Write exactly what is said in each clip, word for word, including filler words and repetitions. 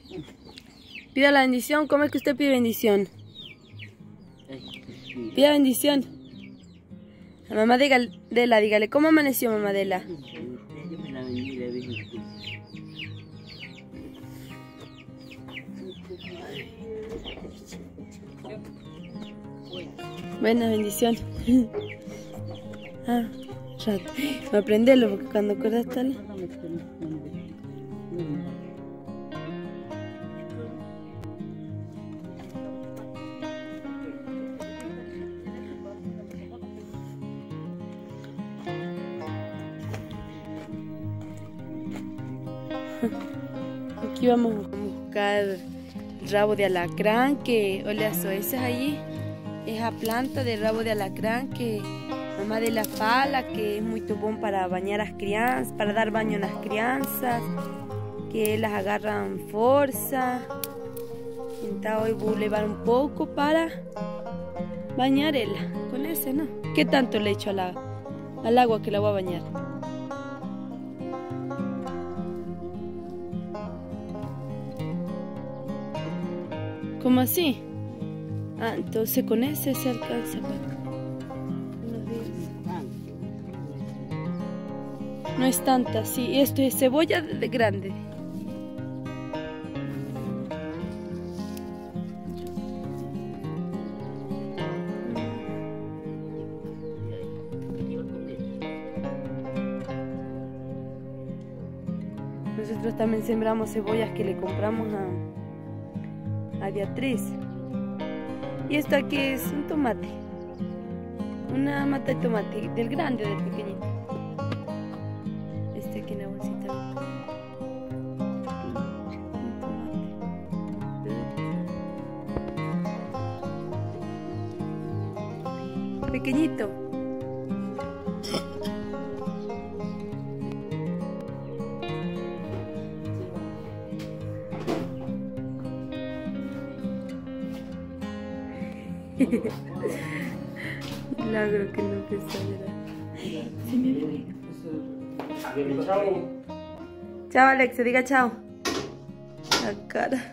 Pida la bendición. ¿Cómo es que usted pide bendición? Pida bendición. A mamá de la, dígale, ¿cómo amaneció mamá de la? Buena bendición. Ah, rato. Me aprenderlo porque cuando acuerdas tal. Aquí vamos a buscar el rabo de alacrán, que oleazo, ese es allí, esa planta de rabo de alacrán que mamá de la fala, que es muy bom para bañar a las crianzas, para dar baño a las crianzas, que las agarran fuerza. Entonces hoy voy a llevar un poco para bañar ella, con ese, ¿no? ¿Qué tanto le echo al, al agua que la voy a bañar? ¿Cómo así? Ah, entonces con ese se alcanza para unos días. No es tanta, sí. Esto es cebolla de grande. Nosotros también sembramos cebollas que le compramos a, a Beatriz. Y esto aquí es un tomate. Una mata de tomate, del grande o del pequeñito. Este aquí en la bolsita. Un tomate. Pequeñito. Milagro que no te saliera. Se me fue. Chao. Chao, Alexa, diga chao. La cara.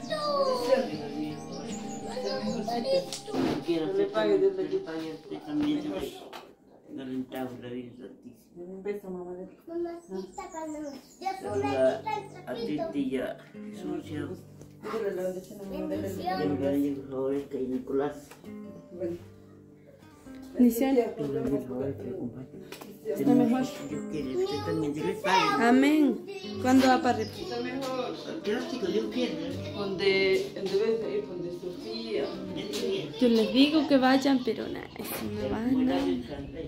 Un beso, mamá. Mamacita, cuando ya son a ti y ya. Sucio. Bendición. Está mejor. Amén. ¿Cuándo va para arriba? Está mejor. Donde, en vez de ir donde Sofía. Yo les digo que vayan, pero nada, no van.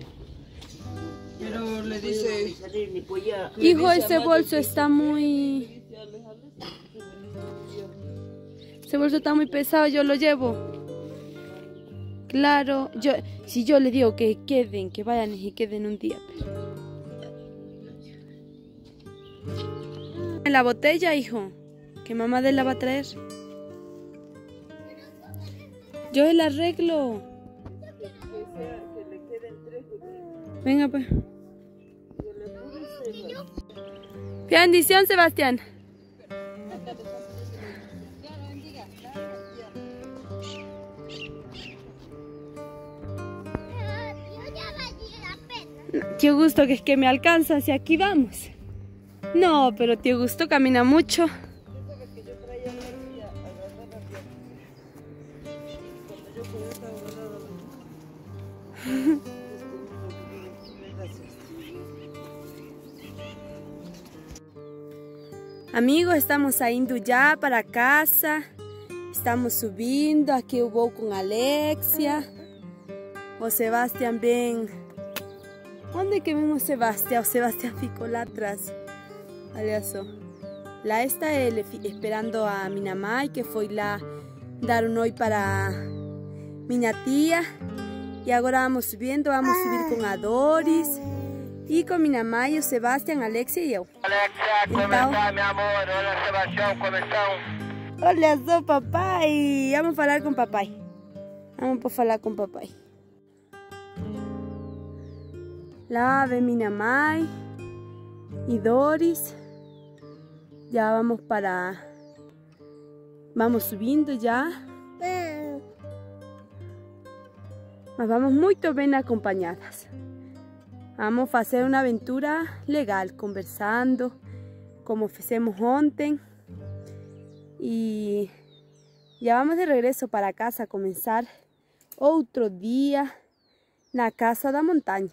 Pero le dice, Hijo, ese bolso está muy... Ese bolso está muy pesado, yo lo llevo. Claro, yo si yo le digo que queden, que vayan y queden un día. Pero... En la botella, hijo, que mamá de la va a traer. Yo la arreglo. Venga, pues. Bendición, Sebastián. Tío Gusto, que es que me alcanza, si aquí vamos. No, pero tío Gusto camina mucho. Amigos, estamos saindo ya para casa. Estamos subindo. Aquí hubo con Alexia. O Sebastián, ven. ¿Dónde que vemos Sebastián? O Sebastián ficó lá atrás. Olha só. Lá está ele esperando a minha mãe, que foi lá dar um oi para minha tia. E agora vamos subindo, vamos subir com a Doris. E com minha mãe, o Sebastián, Alexia e eu. Alexia, como então, está, meu amor? Olha, Sebastião, como estão? Olha só, papai. Vamos falar com papai. Vamos para falar com papai. Lá vem minha mãe e Doris. Ya vamos para Vamos subindo ya. Mas vamos muy bien acompañadas. Vamos a hacer una aventura legal, conversando, como fizemos ontem. Y ya vamos de regreso para casa a comenzar otro día na casa da montaña.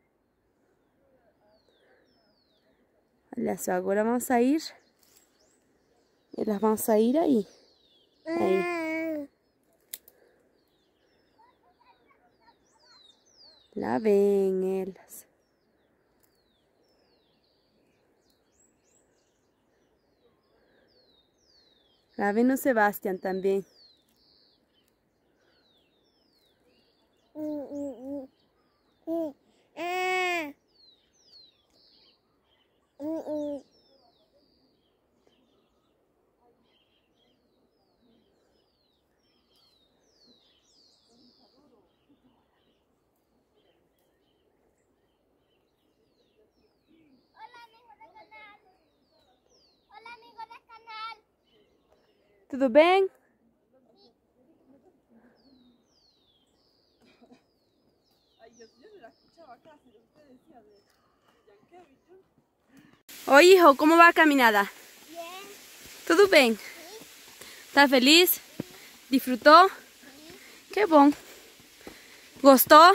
Olha só, agora vamos a ir. Elas vão sair aí. Aí. Lá vem elas. Lá vem o Sebastián também. Tudo bem? Oi, hijo, ¿cómo va a caminada? Bien. ¿Todo bien? ¿Estás feliz? ¿Disfrutó? Qué bom. ¿Gostó?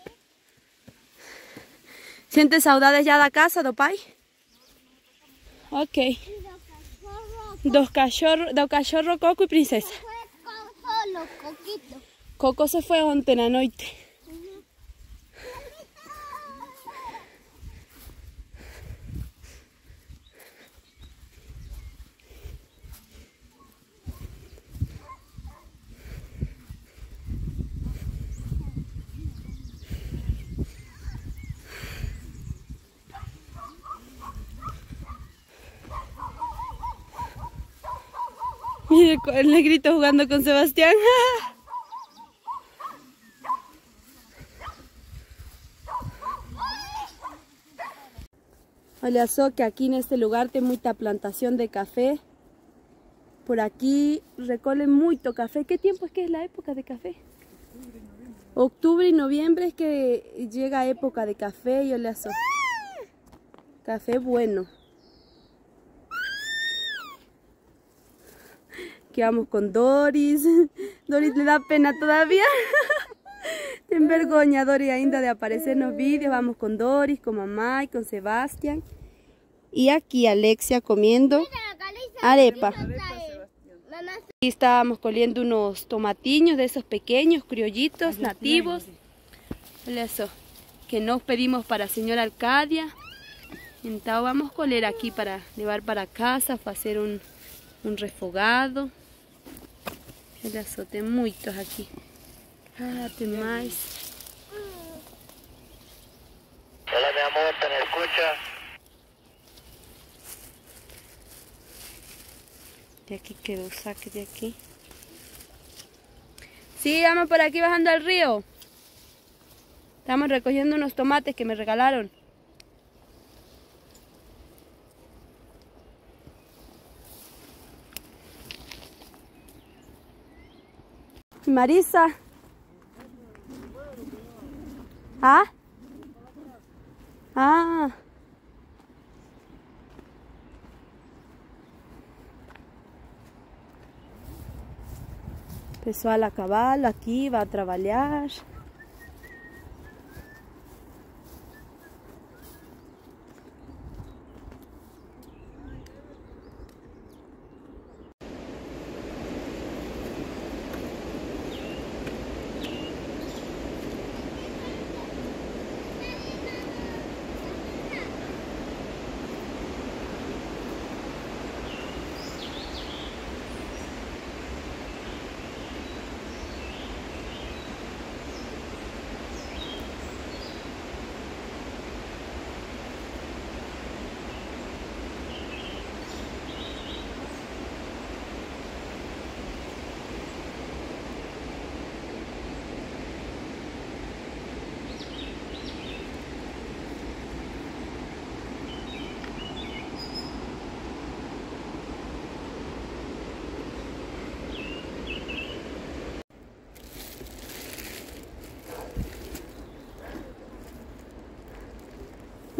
¿Sientes saudades ya da casa, do pai? Ok. Dos cachorros, do cachorro Coco y Princesa. Solo, Coquito. Coco se fue ontem na noite. Mire el negrito jugando con Sebastián. Olha só que aquí en este lugar tem mucha plantación de café. Por aquí recolen mucho café. ¿Qué tiempo es que es la época de café? Octubre y noviembre es que llega época de café y olha só. Café bueno. Aquí vamos con Doris. Doris le da pena todavía. Ten vergonha, Doris, ainda de aparecer en los vídeos. Vamos con Doris, con mamá y con Sebastián. Y aquí Alexia comiendo arepa. Y estábamos coliendo unos tomatiños de esos pequeños, criollitos, nativos. Eso, que nos pedimos para señora Arcadia. Entonces vamos a coler aquí para llevar para casa, para hacer un, un refogado. Olha só, tem muitos aqui. Ah, tem mais. Hola, mi amor, ¿te me escucha? De aquí quedó, saque de aquí. Sí, vamos por aquí bajando al río. Estamos recogiendo unos tomates que me regalaron. Marisa. ¿Ah? Ah. Pessoal a cavalo aqui, vai trabalhar.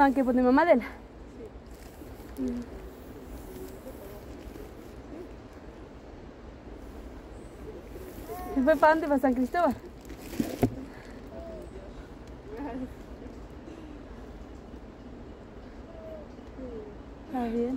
Van que poner mamá de la. ¿Se fue para dónde? ¿Para San Cristóbal? Está bien.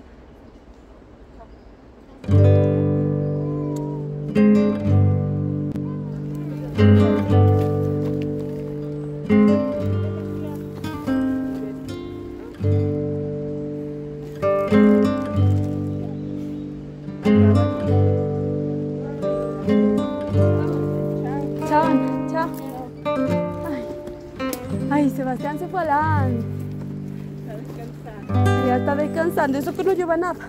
Chao, Ana, chao. Ay, ay, Sebastián se fue a la... Ya está descansando, eso que no lleva nada.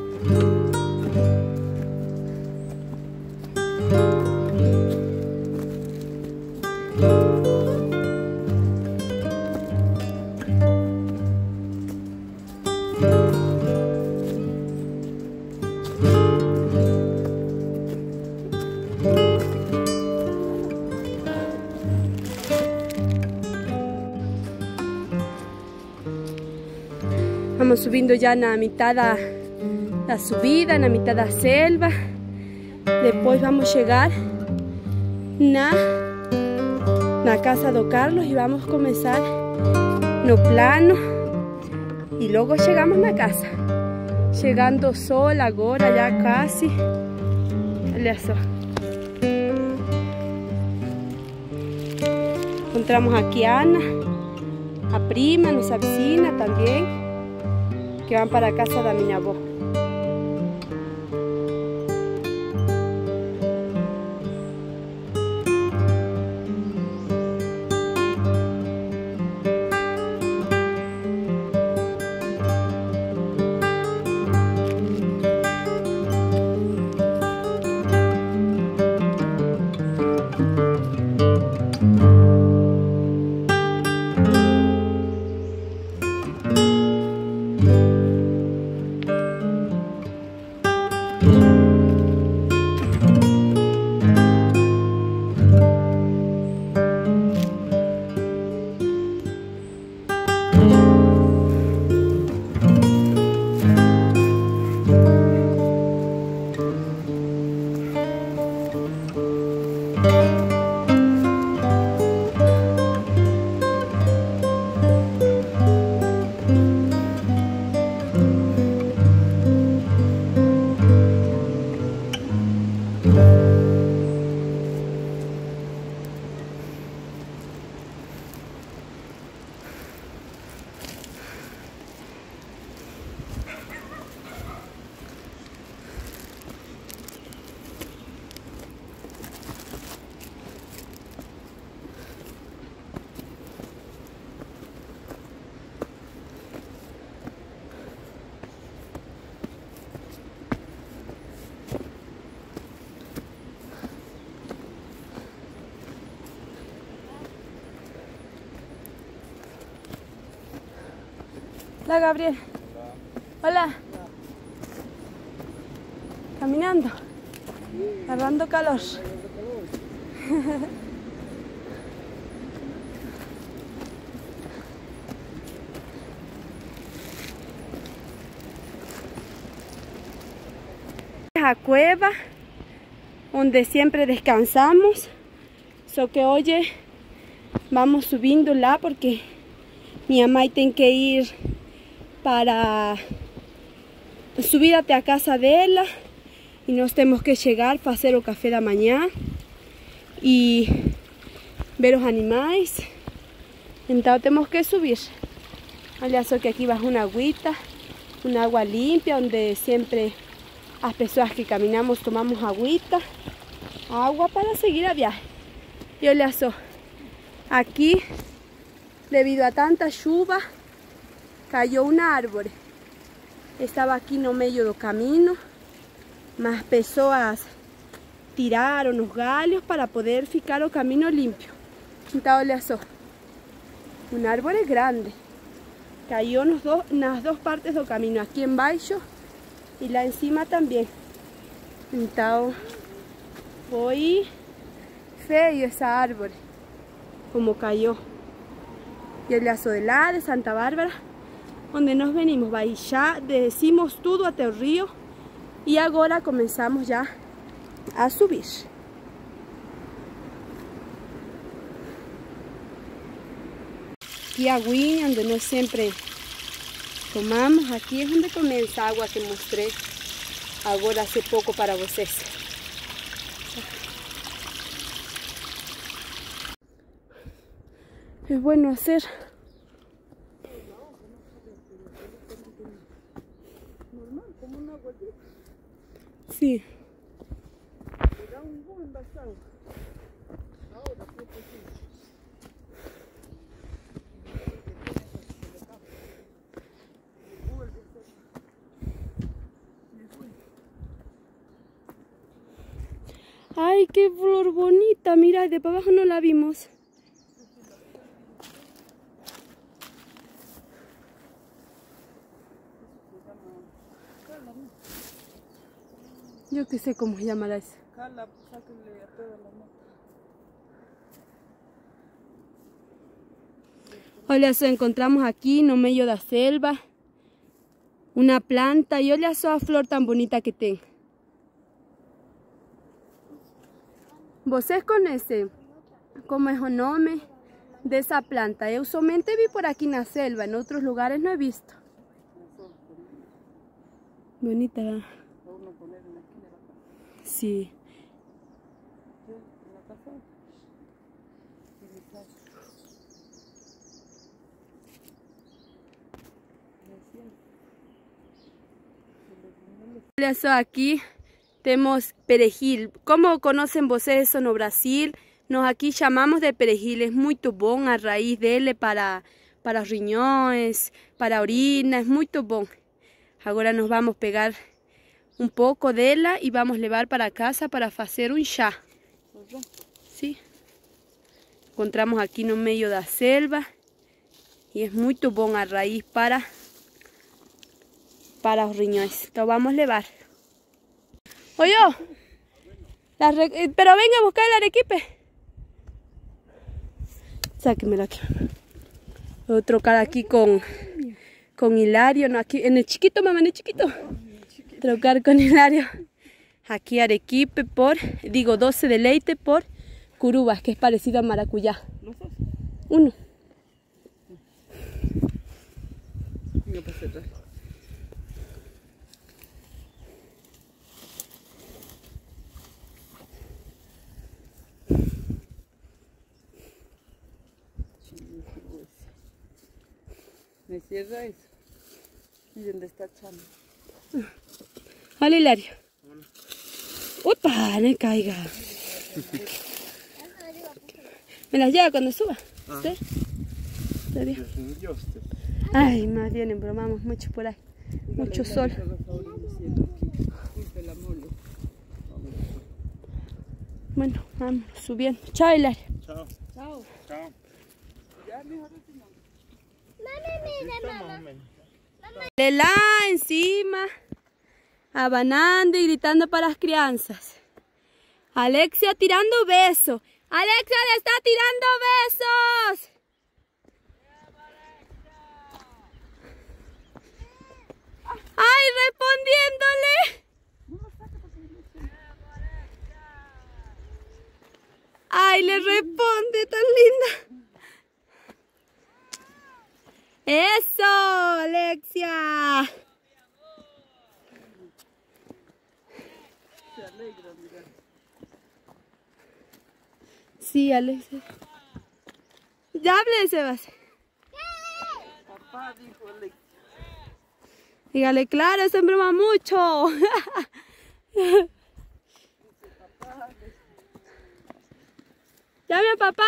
Vamos subiendo ya en la mitad de la subida, en la mitad de la selva. Después vamos a llegar na la casa de Carlos y vamos a comenzar no plano. Y luego llegamos a la casa. Llegando sol ahora ya casi. Olha só. Encontramos aquí a Ana, a prima, nuestra vecina también, que van para casa de mi avó. Hola, Gabriel. Hola. Hola. Caminando. Agarrando calor. La cueva donde siempre descansamos. So que oye, vamos subiendo la porque mi mamá tiene que ir para subir hasta a casa de ella y nos tenemos que llegar para hacer el café de mañana y ver los animales. Entonces tenemos que subir. Olha só que aquí bajo una agüita, un agua limpia donde siempre las personas que caminamos tomamos agüita, agua para seguir a viaje. Y olha só, aquí debido a tanta lluvia cayó un árbol. Estaba aquí no medio do camino, más pessoas tiraron los galhos para poder ficar o camino limpio. Então olha só, un árbol grande cayó en dos, las dos partes del camino, aquí en baixo y lá encima también. Então foi feio esa árbol como cayó. Y el lazo de la de Santa Bárbara onde nos venimos. Vai já descimos tudo até o rio e agora começamos já a subir. Aqui a aguinha onde nós sempre tomamos. Aqui é onde começa a água que mostrei agora hace pouco para vocês. É bueno hacer Normal, como una gotita. sí. Le da un buen basado. Ahora, ¿qué posible? Ay, qué flor bonita, mira, de para abajo no la vimos. Yo que sé cómo se llama esa. Cala, sáquenle a toda la mata. Olha só, encontramos aqui no meio da selva uma planta e olha só a flor tão bonita que tem. Vocês conhecem como é o nome dessa planta? Eu somente vi por aqui na selva, em outros lugares não he visto. Bonita. Sí. Olha só, aqui temos perejil. Como conhecem vocês isso no Brasil? Nós aqui chamamos de perejil. É muito bom a raiz dele para, para riñões, para a orina. É muito bom. Agora nós vamos pegar um pouco dela e vamos levar para casa para fazer um chá. Sim. Encontramos aqui no meio da selva e é muito bom a raiz para para os riñões. Então vamos levar. Oye, la re... pero venga a buscar el arequipe. Sáquemelo aquí. Voy a trocar aquí con con Hilario, no, aquí en el chiquito, mamá, en el chiquito. Trocar con Hilario. Aquí arequipe por, digo, doce de leite por curubas, que es parecido a maracuyá. Uno. Venga, para atrás. Me cierra eso. ¿Y dónde está Chano? Hola, Hilario. ¡Upa! No caiga. ¿Me las lleva cuando suba? ¿Sí? ¿Está bien? Ay, más bien embromamos mucho por ahí. Mucho sol. Bueno, vamos subiendo. Chao, Hilario. Chao. Chao. Chao. Ya mejor es mamá. Mami, mira, mamá. Lela encima, abanando y gritando para las crianzas. Alexia tirando besos. Alexia le está tirando besos. Ay, respondiéndole. Ay, le responde tan linda. Eso, Alexia. Se alegra, mira. Sí, Alexia. Ya hablé, Sebas. Papá dijo Alex. Dígale, claro, se embroma mucho. Llame a papá.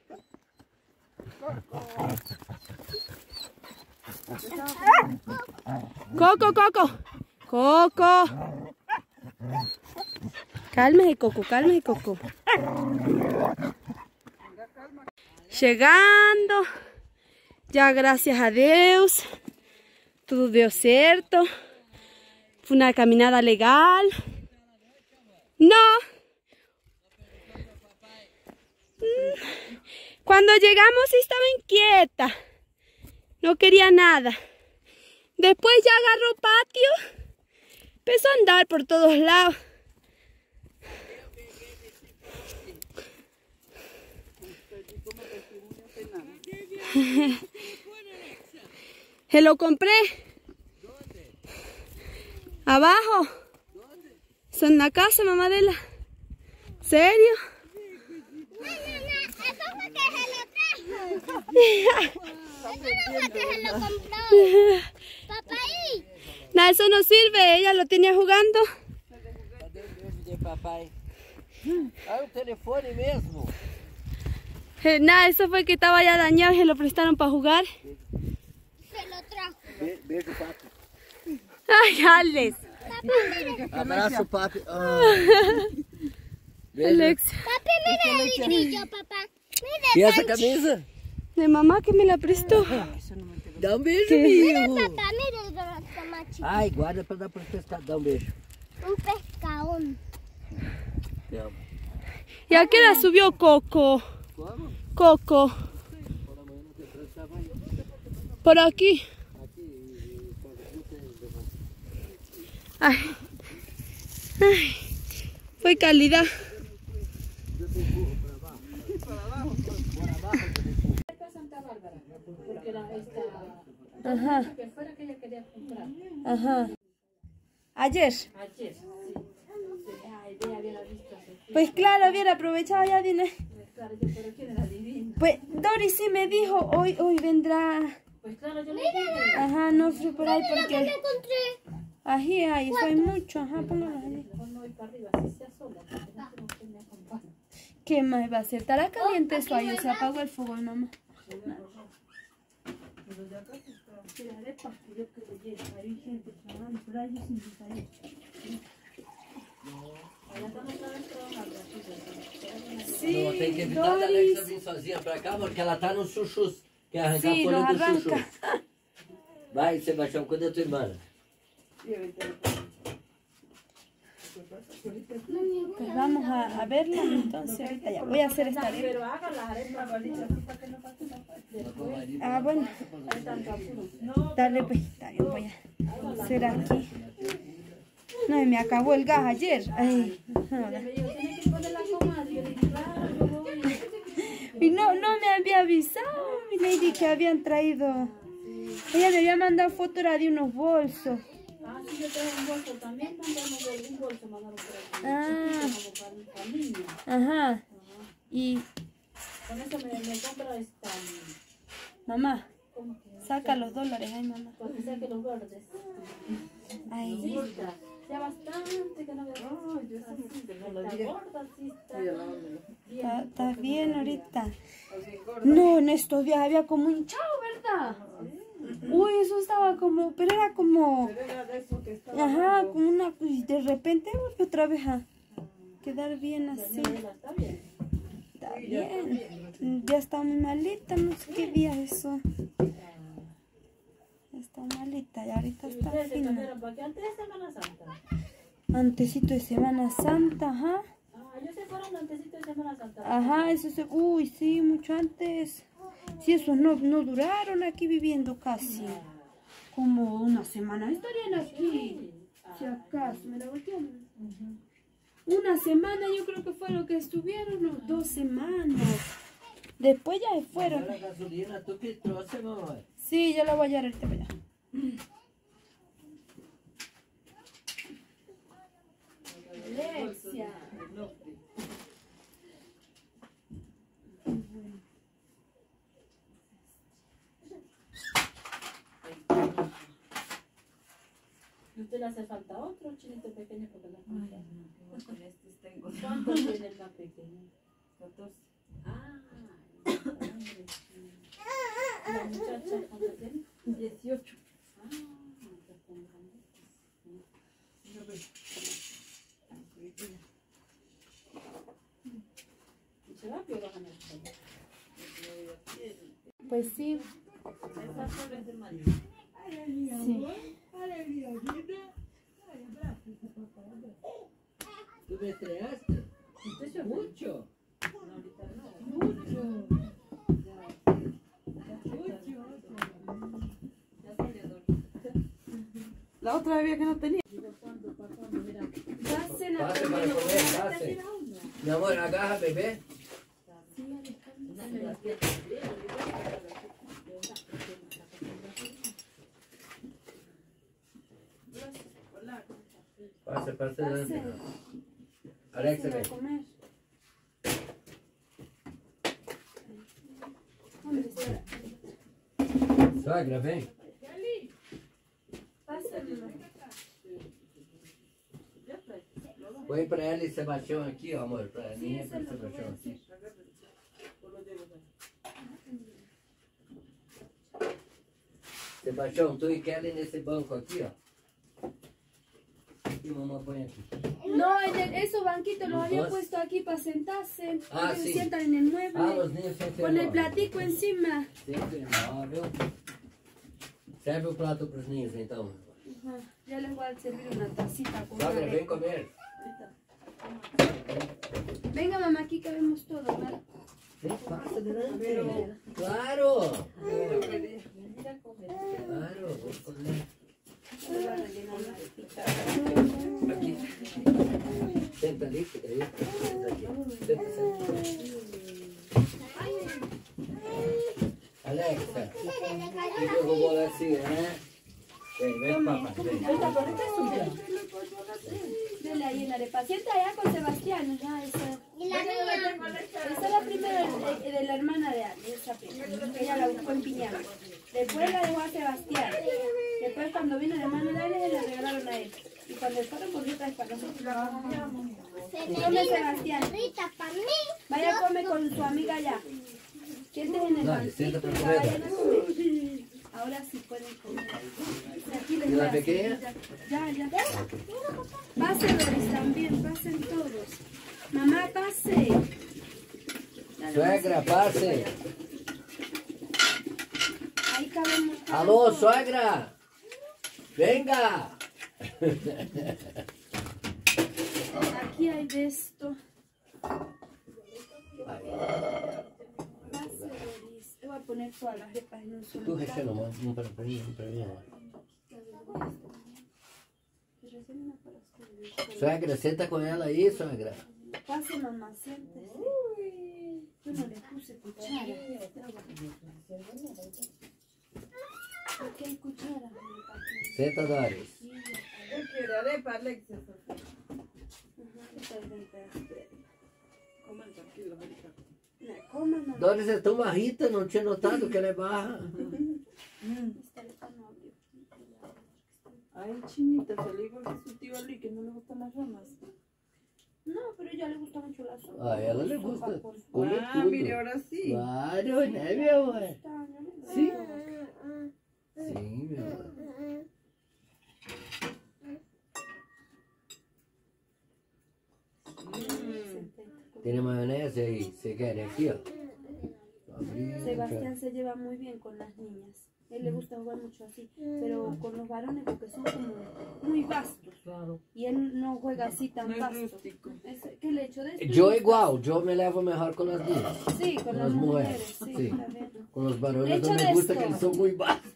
Coco, Coco. Coco. Cálmese, Coco, cálmese, Coco. Llegando. Ya gracias a Dios. Todo dio cierto. Fue una caminada legal. No. Cuando llegamos estaba inquieta. No quería nada. Después ya agarró patio. Empezó a andar por todos lados. Se lo compré. Abajo. Son en la casa, mamá de la. ¿Serio? No, no, no, eso fue que se lo trajo. Eso no fue que se lo compró. Papá ahí. No, eso no sirve, ella lo tenía jugando. De papai. Ah, o telefone mesmo. Eh, nada, eso fue que estaba ya dañado y se lo prestaron para jugar. Se lo trajo. Be beijo, papi. Ay, Alex. Papá, mire. Abraço, papi. Ah. Alex. Papi, mire el grillo, papá. Mire, E essa Sanchi. camisa? De mamá que me la prestó. Dá um beijo, Mire, amigo. papá, mire el tomate. Ai, guarda pra dar pro pescado. Dá um beijo. Un pescadón. Te amo. ¿Y a qué hora subió Coco? Como? Coco. Por amanhã não tem pressa, vai. Por aquí. Aqui, quando não tem. Ay. Ay. Fue calidad. Ajá. Ajá. Ayer. Ayer, sí. Ay, ella hubiera visto así. Pues claro, hubiera aprovechado ya dinero. Claro, yo, pero ¿quién era divino? Pues Doris sí me dijo, hoy hoy vendrá. Pues claro, yo le dije. Ajá, no fui por ahí Lo que porque. encontré. Ají, ahí soy mucho. Ajá, póngalo ahí. Mejor no voy para arriba, así sea sola, porque no tengo que me acompañe. ¿Qué más va a hacer? ¿Estará caliente eso ahí? Se apagó el fuego, mamá. Tiraré para que yo que lo lleve. Hay gente trabajando por ahí sin salir. Allá estamos otra vez trabajando. Sí, Não, tem que evitar da Alexa vir sozinha pra cá, porque ela tá nos chuchus. Quer arrancar Sim, a folha não do chuchu. arranca. Vai, Sebastião, cuida da tua irmã. Pues vamos a, a verla entonces ahorita ya. Voy a hacer esta arepa. Pero hagan las arepas, bolita, así para que no pase la parte. Ah, bueno. Hay tanto apuro. Dale pues, dale, voy a hacer aquí. No, y me acabó el gas ayer. Ay, joder. Me dijo, tienes que poner la comadre. Yo le dije, claro, yo voy. Y no, no me había avisado, mi lady, que habían traído. Ella me había mandado foto, era de unos bolsos. Ah, sí, yo tengo un bolso también. Mandamos un bolso, mandaron por aquí. Ah. Como para, para niños. Ajá. Y, Con eso me, me compro esta. mamá, ¿Cómo que? saca los dólares, ay, mamá. Para que saque los verdes. Ay, Sí, está. Ya bastante que no veo. Oh, yo sí, está gorda, sí, está. ¿está- ¿estás bien ahorita? No, en estos días había como hinchado, ¿verdad? Uy, eso estaba como, pero era como, ajá, como una, y de repente volvió otra vez a quedar bien así. Está bien. Está bien, ya está muy malita, no sé qué día es eso. Ya está malita y ahorita está Ustedes se fina. cambiaron para que antes de Semana Santa. Antecito de Semana Santa, ajá. Ah, ellos se fueron antesito de Semana Santa. Ajá, eso se, uy, sí, mucho antes. Sí, esos no, no duraron aquí viviendo casi. Como una semana. Estarían aquí, si acaso, me la voltearon. Una semana yo creo que fue lo que estuvieron, o dos semanas. Después ya se fueron. Agora a gasolina, tu que trouxe, mamãe. Sí, yo la voy a llevar ahorita para allá. Alexia. ¿Y usted le hace falta otro chinito pequeño porque la falta? ¿Cuánto tiene el más pequeño? catorce. Ah, la muchacha, ¿cuánto tiene? dieciocho. Ah, ya están grandes. ¿Y se va a piojar en el pelo? Pues sí. Esa sola es de María. Sí. Tu me estreaste? ¿Usted se Mucho. ahorita no. Ya salió dormida. La otra vez que no tenía. Pasen a Pase para comer. comer, pase. Mi amor, agaja, bebé. Pase, pase adelante. Alexa, Pasen a ven. comer. ¿Dónde está? Suegra, ven. Pasen, mamá. Põe pra ela e Sebastião aqui, ó, amor. Pra mim e pro Sebastião aqui. Sebastião, tu e Kelly nesse banco aqui, ó. E mamãe põe aqui. No, en el, esos banquitos los ¿Los había dos? puesto aquí para sentarse. Ah, Ellos se sí. sientan en el mueble. Ah, os ninhos sempre Con el móvel. platico encima. Sempre móvel. Serve o prato pros ninhos, então. Ajá. Ya les voy a servir una tacita con Sogra, una vem de- comer. Venga, mamá, aquí cabemos todos, ¿vale? Vem, passa adelante. Claro! Claro, vou comer. Aqui. Senta ali, fica aí. Senta aqui. Senta, senta. Alexa, eu vou bolar assim, né? Vem, vem, papá, vem. Esta correcta es suya. Dele ahí en la arepa. Sienta allá con Sebastián. Ya, esa. Y la niña. Esa es la primera de, de la hermana de Ani, esa primera, que ella la buscó en Piñama. Después la dejó a Sebastián. Después cuando vino el hermano de Ani, la regalaron a él. Y cuando fueron volvió otra vez para nosotros. Come Sebastián. Rita, para mí. Vaya a comer con su amiga allá. Siéntese en el Dale, banquito siéntate y por ya fuera. vayan a comer. Ahora sí pueden comer. Aquí les ¿Y voy la a pequeña? servir Ya, ya. ya. Pasen Doris también, pasen todos. Mamá, pase. Dale, Suegra, pase. Ahí cabemos. Alô, sogra! Venga! Aquí hay de esto. Aí, Pase, Doris. Te voy a poner todas las arepas en un solo tu plato. recheio uma, um para mim, um para mim. ó. Recién una para ustedes. Sogra, senta com ela aí, sogra. Pase, mamá, siéntese. Yo no le puse cuchara. ¿Por qué hay cuchara? Senta, Doris. Yo quiero arepa, Alexia. Coman tranquilo, ahorita. Coma, mamá. Doris é tão marrita, não tinha notado que ela é barra. Esta arepa no abrió. Ay, chinita, se le digo a su tío Luis que no le gustan las ramas. No, pero a ella le gusta mucho la sopa. A ela le gusta. Sopa con- Come Ah, tudo. mire, ahora sí. Claro, né, meu amor? Está, yo le gusta. Sim. Sim, meu amor. Tem maionese aí? Você quer aqui, ó? Abrir, Sebastián se lleva muy bien con las niñas. A él le gusta jugar mucho así, pero con los varones porque son como muy vastos. Claro. Y él no juega así tan No es vasto. rústico. Es- ¿Qué le echo de esto? Yo igual, yo me levo mejor con las niñas. Sí, con Con las las mujeres. mujeres, Sí, sí. está bien. Con los varones Lecho no me de gusta esto. que eles son muy bajos.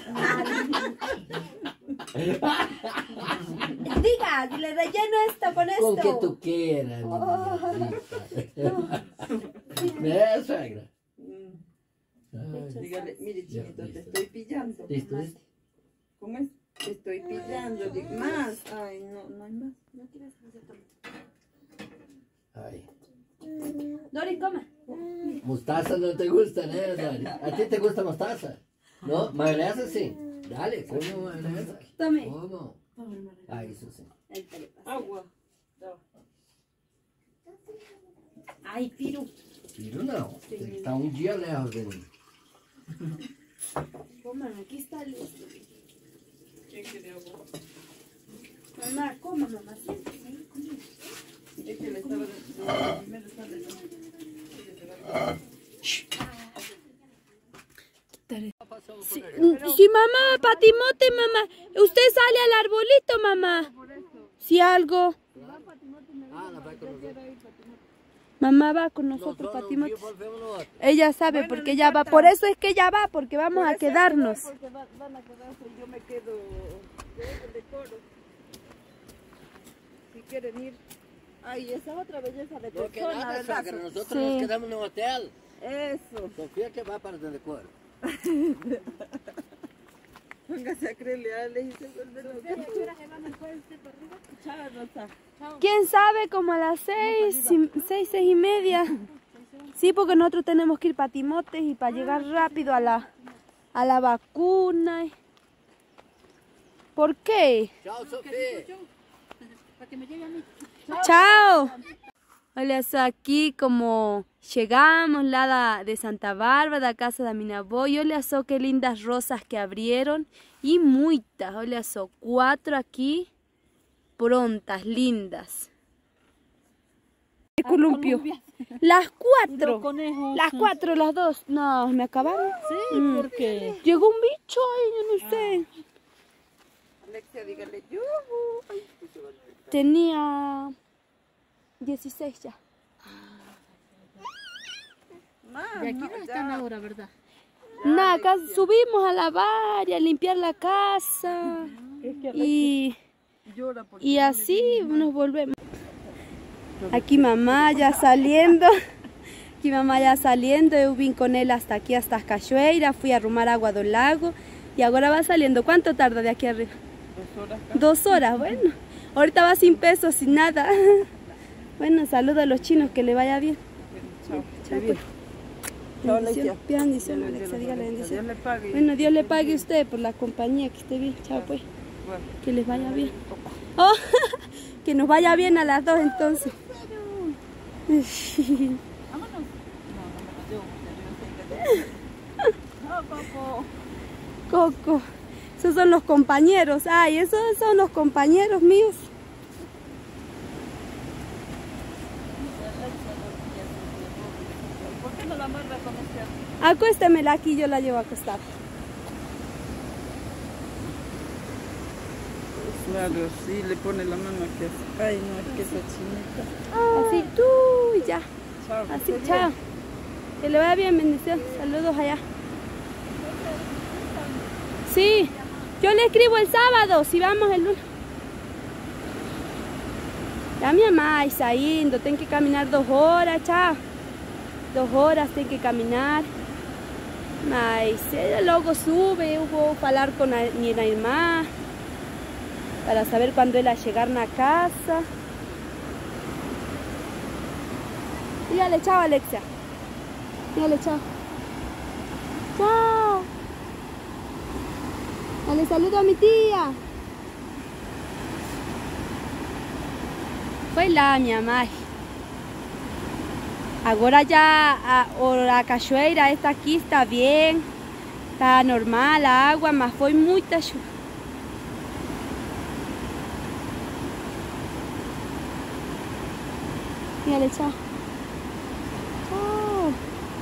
Diga, le relleno esto con esto. Con que tú quieras, niña. ¿Ves, suegra? Mm. Ay, Dígale, mire, Ya, chiquito, te listo. estoy pillando. ¿Listo, listo? ¿Cómo es? Te estoy pillando. Di- Más. Ay, no, no hay más. ¿No quieres hacer tomate? Ay. Dori, coma. Mostaza no te gusta, ¿eh, Dani? ¿A ti te gusta mostaza? ¿No? Mayonesa sí. Dale, come mayonesa. Tome. ¿Cómo? Ah, eso sí. Ahí te le paso. Agua. No. Ay, Piru. Filho não. Tem que estar um dia lejos de mim. Coman, aquí está listo. ¿Quién quiere agua? Mamá, coma, mamá. Siéntese ahí conmigo. Es que le estaba de- primero estaba de- Sí, sí, mamá, Patimote, mamá. Usted sale al arbolito, mamá. Si algo. Ah, ela vai com nós. Mamá va con nosotros, Patimote. Ella sabe porque ella va. Por eso es que ella va, porque vamos a quedarnos. Porque va- van a quedarse y yo me quedo el decoro. Si quieren ir. Ay, esa otra belleza de No, que persona, nada, ¿verdad? suegra, nosotros Sí. nos quedamos en un hotel. Eso. Sofía que va para el decoro. Póngase a creerle a él y se vuelve loca. Chao, Rosa. ¿Quién sabe? Como a las seis, y- seis, seis y media. Sí, porque nosotros tenemos que ir para Timotes y para llegar rápido a la, a la vacuna. ¿Por qué? Chao, Sofía. Para que me llegue a mí. ¡Chao! Olha só aqui como chegamos lá da, de Santa Bárbara, da casa da minha avó. E olha só que lindas rosas que abrieron. E muitas, olha só, quatro aqui prontas, lindas. Columpio. Las cuatro. Conejos. Las cuatro, las dos. No, me acabaron. Sí, Mm. ¿por qué? Llegó un bicho ahí, yo no sé. Alexia, dígale, yuhu. Ay, Tenía dieciséis ya. mamá, Y aquí no, no ya. están ahora, ¿verdad? Nada, acá subimos a lavar y a limpiar la casa. Es que Y, llora porque y así nos volvemos. Aquí mamá ya saliendo. Aquí mamá ya saliendo. Yo vine con él hasta aquí, hasta Cachoeira. Fui a arrumar agua del lago. Y ahora va saliendo. ¿Cuánto tarda de aquí arriba? dos horas. Dos horas, bueno. Ahorita va sin peso, sin nada. Bueno, saludo a los chinos, que le vaya bien. Chao. Chao, Bien. pues. Chao, Bendición, Alexia. pida bendición, Dios Alexia, le dígale bendiga. bendición. Dios le pague. Bueno, Dios le pague a usted por la compañía, que esté bien. Chao, pues. Bueno. Que les vaya bien. Oh, que nos vaya bien a las dos entonces. No, papo. Coco. Esos son los compañeros. Ay, esos son los compañeros míos. ¿Por qué no la amarra con este? Acuéstemela aquí, yo la llevo a acostar. Claro, sí, le pone la mano aquí. así. Ay, no, es que esa chinita. Así, tú y ya. Chao. Así, esté bien. chao. Que le vaya bien, bendición. Saludos allá. Sí, yo le escribo el sábado, si vamos el lunes. Ya mi mamá está indo, tengo que caminar dos horas, chao. Dos horas tengo que caminar. Mas ella luego sube, eu vou falar con a minha irmã para saber cuándo ela chegar na casa. Dígale chao, Alexia. Dígale chao. Chao. Dale saludo a mi tía. Foi lá, minha mãe. Agora já a, a cachoeira esta aqui está bem. Está normal a água, mas foi muita chuva. Dígale chao. Chao.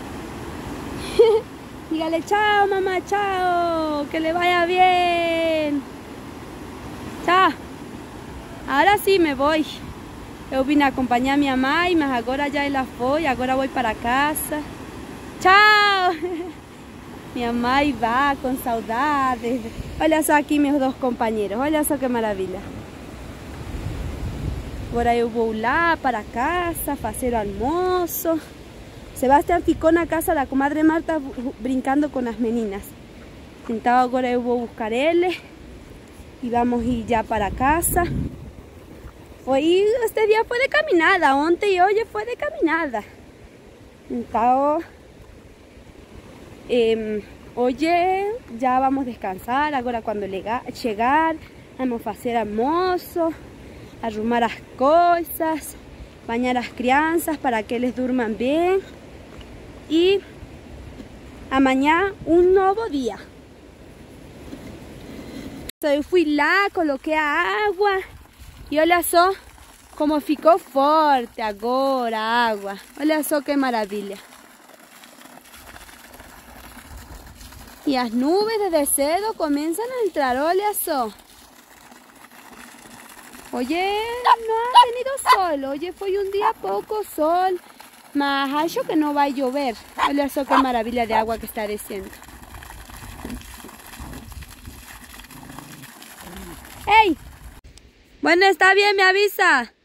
Dígale chao, mamá, chao. Que le vaya bien. Chao. Ahora sí me voy. Eu vine a acompanhar minha mãe, mas agora já ela foi. Agora vou para casa. Tchau! Minha mãe vai com saudade. Olha só aqui meus dois companheiros. Olha só que maravilha. Agora eu vou lá para casa fazer o almoço. Sebastián ficou na casa da comadre Marta brincando com as meninas. Então agora eu vou buscar ele e vamos ir já para casa. Hoy, este día fue de caminada, ontem y hoy fue de caminada. Entonces, eh, hoy ya vamos a descansar, ahora cuando llegar, vamos a hacer almuerzo, arrumar las cosas, bañar a las crianças para que les durman bien. Y mañana un nuevo día. Yo fui lá, coloqué agua. E olha só como ficou forte agora a água. Olha só que maravilha. E as nuvens desde cedo começam a entrar, olha só. Hoje não ha venido sol, hoje foi um dia pouco sol. Mas acho que não vai chover. Olha só que maravilha de água que está descendo. Bueno, está bien, me avisa.